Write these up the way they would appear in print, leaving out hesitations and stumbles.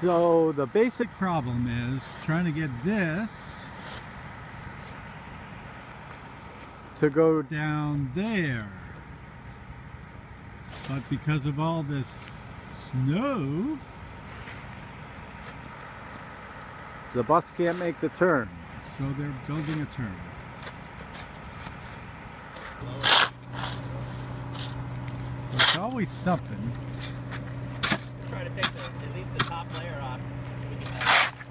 So the basic problem is trying to get this to go down there. But because of all this snow, the bus can't make the turn. So they're building a turn. There's always something. Try to take at least the top layer off. So we can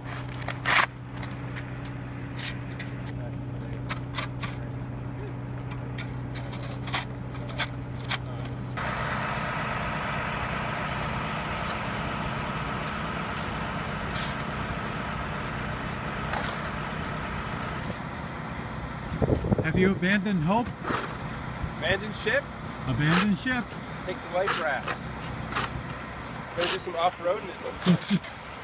Have you abandoned hope? Abandoned ship? Abandoned ship. Take the life raft. Go do some off-roading, it looks like.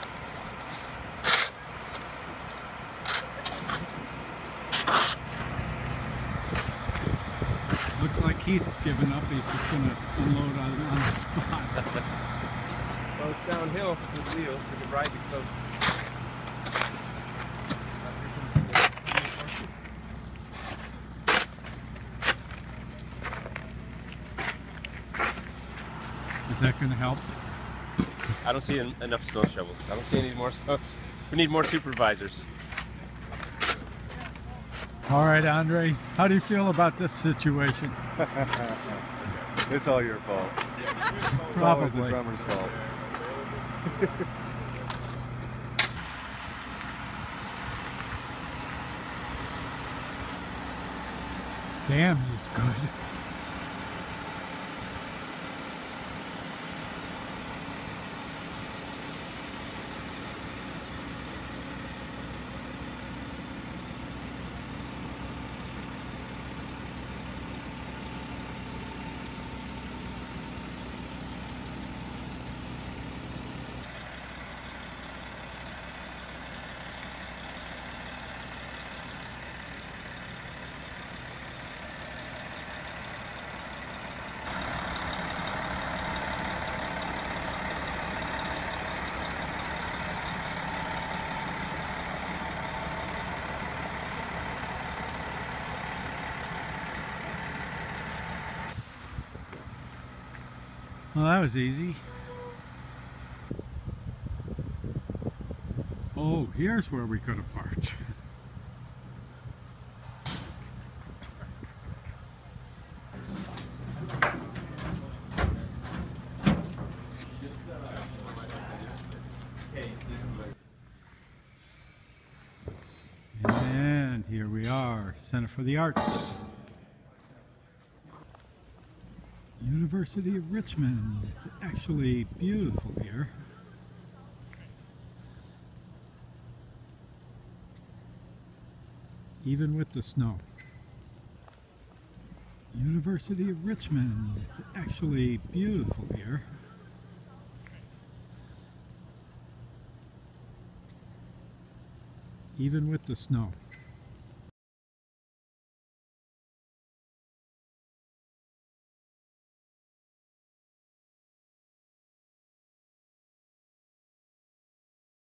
Looks like Keith's given up. He's just going to unload on the spot. Well, it's downhill with wheels. We can ride the coach. Is that going to help? I don't see enough snow shovels. I don't see any more snow. We need more supervisors. All right, Andre, how do you feel about this situation? It's all your fault. It's always the drummer's fault. Damn, he's good. Well, that was easy. Oh, here's where we could have parked. And here we are, Center for the Arts. University of Richmond. It's actually beautiful here. Even with the snow. University of Richmond. It's actually beautiful here. Even with the snow.